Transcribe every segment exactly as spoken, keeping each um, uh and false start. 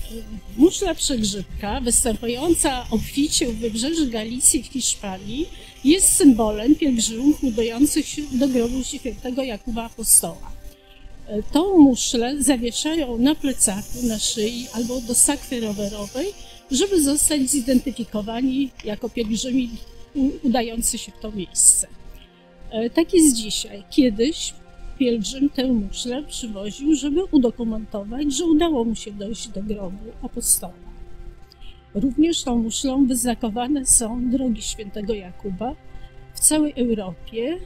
Muszla przegrzybka, występująca obficie u wybrzeży Galicji w Hiszpanii, jest symbolem pielgrzymów udających się do grobu świętego Jakuba Apostoła. Tą muszlę zawieszają na plecaku, na szyi albo do sakwy rowerowej, żeby zostać zidentyfikowani jako pielgrzymi udający się w to miejsce. Tak jest dzisiaj. Kiedyś pielgrzym tę muszlę przywoził, żeby udokumentować, że udało mu się dojść do grobu apostoła. Również tą muszlą wyznakowane są drogi świętego Jakuba w całej Europie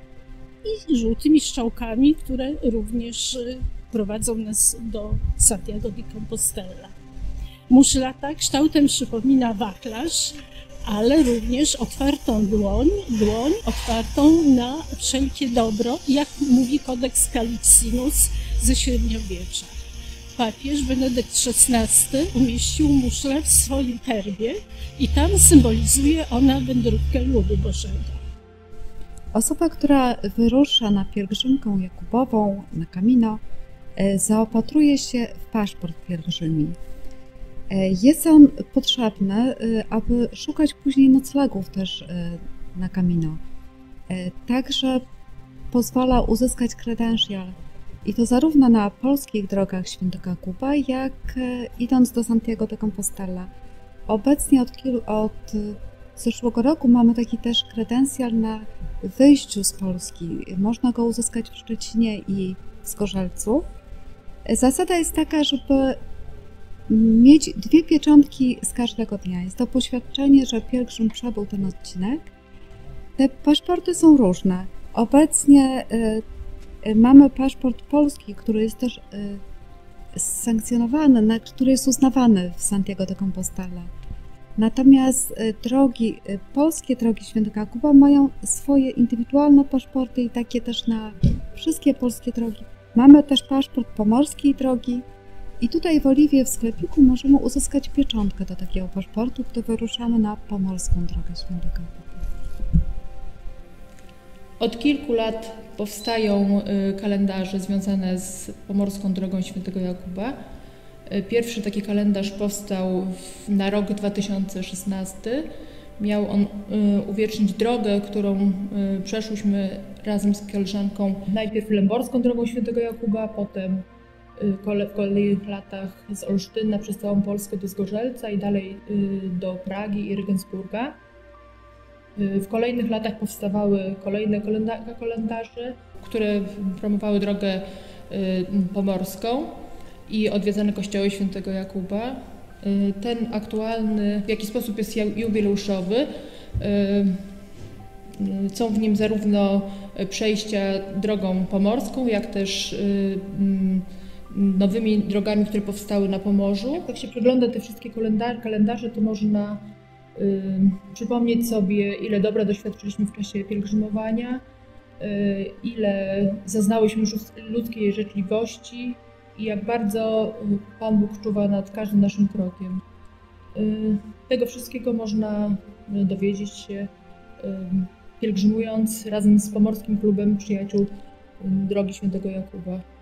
i żółtymi strzałkami, które również prowadzą nas do Santiago de Compostela. Muszla ta kształtem przypomina wachlarz, ale również otwartą dłoń, dłoń otwartą na wszelkie dobro, jak mówi kodeks Calicinus ze średniowiecza. Papież Benedykt szesnasty umieścił muszlę w swoim herbie i tam symbolizuje ona wędrówkę ludu Bożego. Osoba, która wyrusza na pielgrzymkę Jakubową, na Camino, zaopatruje się w paszport pielgrzymi. Jest on potrzebny, aby szukać później noclegów też na Camino. Także pozwala uzyskać credential i to zarówno na polskich drogach świętego Jakuba, jak idąc do Santiago de Compostela. Obecnie od, kilu, od zeszłego roku mamy taki też credential na wyjściu z Polski. Można go uzyskać w Szczecinie i w Zgorzelcu. Zasada jest taka, żeby mieć dwie pieczątki z każdego dnia. Jest to poświadczenie, że pielgrzym przebył ten odcinek. Te paszporty są różne. Obecnie y, y, mamy paszport polski, który jest też y, sankcjonowany, na, który jest uznawany w Santiago de Compostela. Natomiast y, drogi, y, polskie drogi świętego Jakuba mają swoje indywidualne paszporty i takie też na wszystkie polskie drogi. Mamy też paszport pomorskiej drogi. I tutaj w Oliwie w sklepiku możemy uzyskać pieczątkę do takiego paszportu, gdy wyruszamy na pomorską drogę świętego Jakuba. Od kilku lat powstają kalendarze związane z pomorską drogą świętego Jakuba. Pierwszy taki kalendarz powstał na rok dwa tysiące szesnasty. Miał on uwiecznić drogę, którą przeszłyśmy razem z koleżanką. Najpierw lęborską drogą świętego Jakuba, potem w kolejnych latach z Olsztyna przez całą Polskę do Zgorzelca i dalej do Pragi i Regensburga. W kolejnych latach powstawały kolejne kalendarze, które promowały drogę pomorską i odwiedzane kościoły świętego Jakuba. Ten aktualny w jakiś sposób jest jubileuszowy. Są w nim zarówno przejścia drogą pomorską, jak też nowymi drogami, które powstały na Pomorzu. Jak się przegląda te wszystkie kalendarze, to można y, przypomnieć sobie, ile dobra doświadczyliśmy w czasie pielgrzymowania, y, ile zaznałyśmy ludzkiej życzliwości i jak bardzo Pan Bóg czuwa nad każdym naszym krokiem. Y, tego wszystkiego można dowiedzieć się y, pielgrzymując razem z Pomorskim Klubem Przyjaciół Drogi Świętego Jakuba.